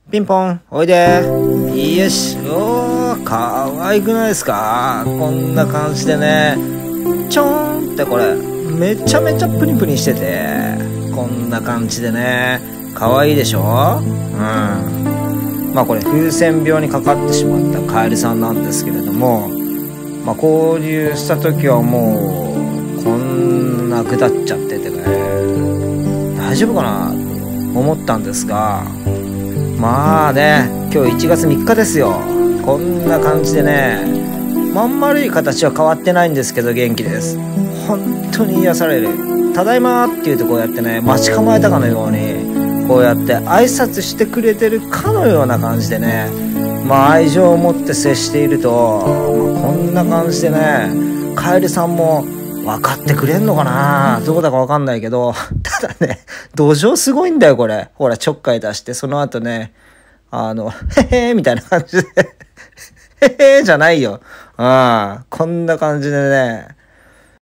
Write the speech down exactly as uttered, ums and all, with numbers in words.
ピンポン、おいで。よし。おー、かわいくないですか？こんな感じでね。ちょーんってこれ、めちゃめちゃプニプニしてて、こんな感じでね。かわいいでしょ？うん。まあこれ、風船病にかかってしまったカエルさんなんですけれども、まあ交流した時はもう、こんなぐだっちゃっててね、大丈夫かなと思ったんですが、まあね、今日いちがつみっかですよ。こんな感じでね、まん丸い形は変わってないんですけど元気です。本当に癒される。ただいまーって言うとこうやってね、待ち構えたかのように、こうやって挨拶してくれてるかのような感じでね、まあ愛情を持って接していると、まあ、こんな感じでね、カエルさんも分かってくれんのかな、どうだか分かんないけど、ただね、土壌すごいんだよこれ。ほらちょっかい出して、その後ね、あのへへーみたいな感じでへへーじゃないよ。ああ、こんな感じでね、